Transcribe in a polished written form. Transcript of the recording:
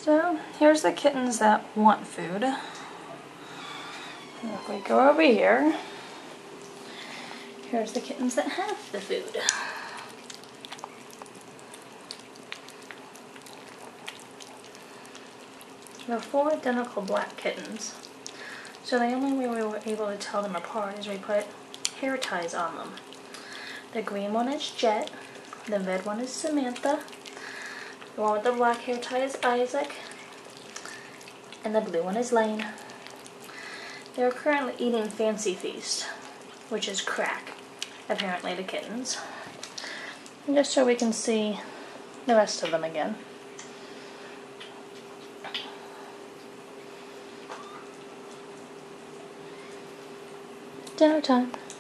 So here's the kittens that want food. If we go over here, here's the kittens that have the food. There are 4 identical black kittens. So the only way we were able to tell them apart is we put hair ties on them. The green one is Jet, the red one is Samantha, the one with the black hair tie is Isaac, and the blue one is Lane. They are currently eating Fancy Feast, which is crack, apparently to kittens. And just so we can see the rest of them again. Dinner time.